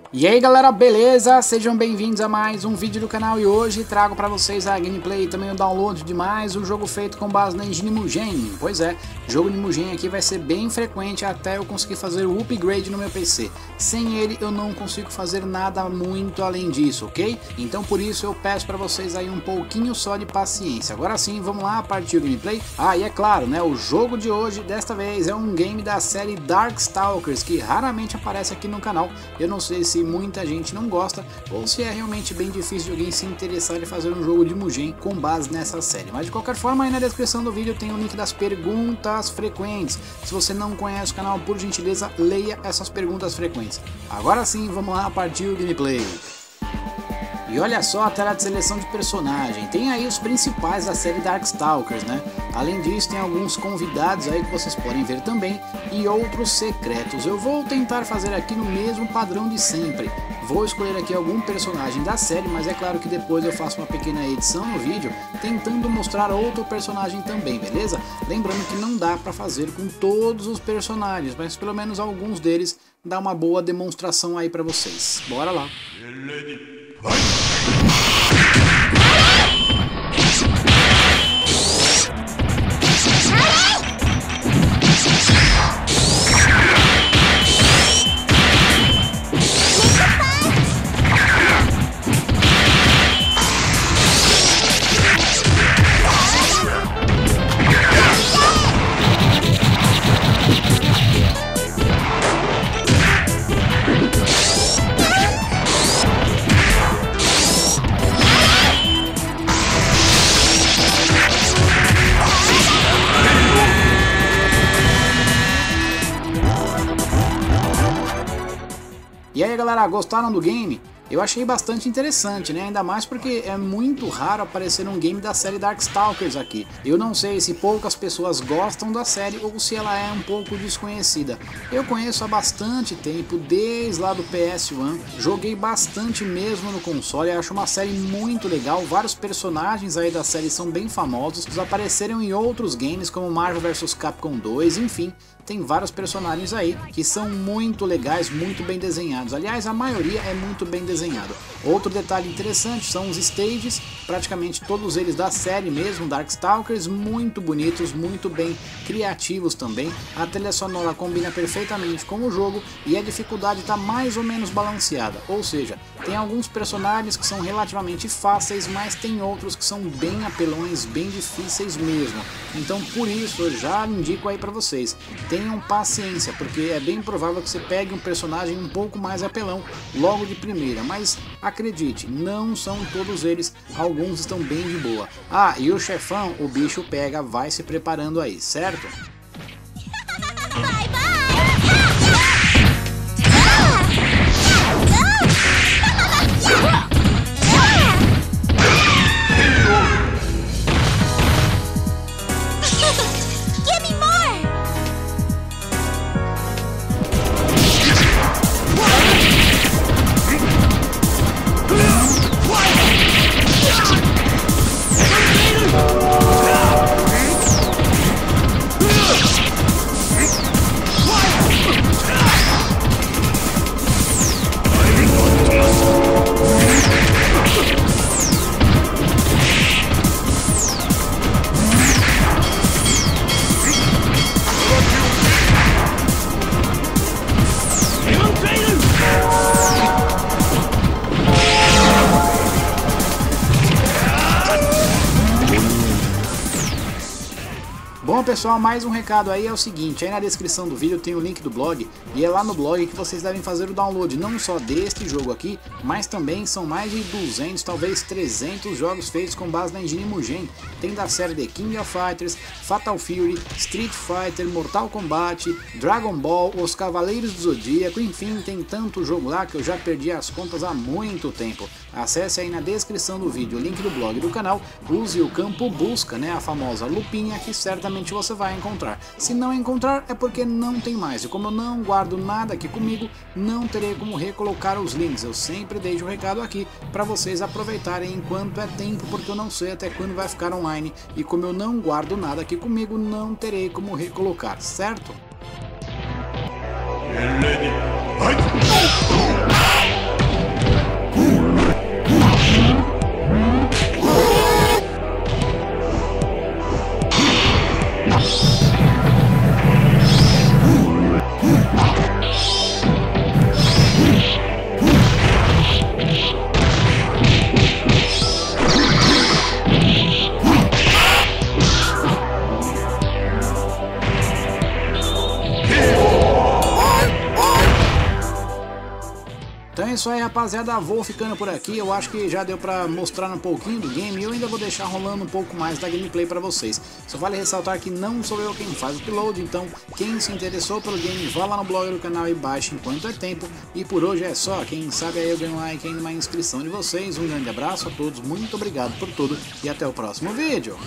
E aí galera, beleza? Sejam bem-vindos a mais um vídeo do canal e hoje trago para vocês a gameplay e também o download de mais um jogo feito com base na engine Mugen. Pois é, jogo de Mugen aqui vai ser bem frequente até eu conseguir fazer o upgrade no meu PC. Sem ele eu não consigo fazer nada muito além disso, ok? Então por isso eu peço para vocês aí um pouquinho só de paciência. Agora sim, vamos lá, partir o gameplay. Ah, e é claro, né, o jogo de hoje desta vez é um game da série Darkstalkers, que raramente aparece aqui no canal. Eu não sei se muita gente não gosta ou se é realmente bem difícil de alguém se interessar em fazer um jogo de Mugen com base nessa série. Mas de qualquer forma, aí na descrição do vídeo tem o link das perguntas frequentes. Se você não conhece o canal, por gentileza, leia essas perguntas frequentes. Agora sim, vamos lá partir o gameplay. E olha só a tela de seleção de personagem, tem aí os principais da série Darkstalkers, né? Além disso tem alguns convidados aí que vocês podem ver também e outros secretos. Eu vou tentar fazer aqui no mesmo padrão de sempre. Vou escolher aqui algum personagem da série, mas é claro que depois eu faço uma pequena edição no vídeo tentando mostrar outro personagem também, beleza? Lembrando que não dá pra fazer com todos os personagens, mas pelo menos alguns deles dá uma boa demonstração aí pra vocês. Bora lá! E aí galera, gostaram do game? Eu achei bastante interessante, né? Ainda mais porque é muito raro aparecer um game da série Darkstalkers aqui. Eu não sei se poucas pessoas gostam da série ou se ela é um pouco desconhecida. Eu conheço há bastante tempo, desde lá do PS1, joguei bastante mesmo no console, acho uma série muito legal, vários personagens aí da série são bem famosos, eles apareceram em outros games como Marvel vs Capcom 2, enfim, tem vários personagens aí que são muito legais, muito bem desenhados. Aliás, a maioria é muito bem desenhado. Outro detalhe interessante são os stages, praticamente todos eles da série mesmo, Darkstalkers, muito bonitos, muito bem criativos também. A trilha sonora combina perfeitamente com o jogo e a dificuldade está mais ou menos balanceada, ou seja, tem alguns personagens que são relativamente fáceis, mas tem outros que são bem apelões, bem difíceis mesmo. Então por isso eu já indico aí para vocês, tenham paciência, porque é bem provável que você pegue um personagem um pouco mais apelão logo de primeira, mas acredite, não são todos eles, alguns estão bem de boa. Ah, e o chefão, o bicho pega, vai se preparando aí, certo? Bom pessoal, mais um recado aí é o seguinte, aí na descrição do vídeo tem o link do blog e é lá no blog que vocês devem fazer o download não só deste jogo aqui, mas também são mais de 200, talvez 300 jogos feitos com base na engine Mugen. Tem da série The King of Fighters, Fatal Fury, Street Fighter, Mortal Kombat, Dragon Ball, Os Cavaleiros do Zodíaco, enfim, tem tanto jogo lá que eu já perdi as contas há muito tempo. Acesse aí na descrição do vídeo o link do blog do canal, use o campo busca, né, a famosa lupinha, que certamente você vai encontrar. Se não encontrar é porque não tem mais, e como eu não guardo nada aqui comigo, não terei como recolocar os links. Eu sempre deixo o recado aqui para vocês aproveitarem enquanto é tempo, porque eu não sei até quando vai ficar online, e como eu não guardo nada aqui comigo, não terei como recolocar, certo? é isso aí, rapaziada, vou ficando por aqui. Eu acho que já deu pra mostrar um pouquinho do game e eu ainda vou deixar rolando um pouco mais da gameplay pra vocês. Só vale ressaltar que não sou eu quem faz o upload, então quem se interessou pelo game, vá lá no blog do canal e baixe enquanto é tempo. E por hoje é só, quem sabe aí eu ganho um like aí numa inscrição de vocês. Um grande abraço a todos, muito obrigado por tudo e até o próximo vídeo.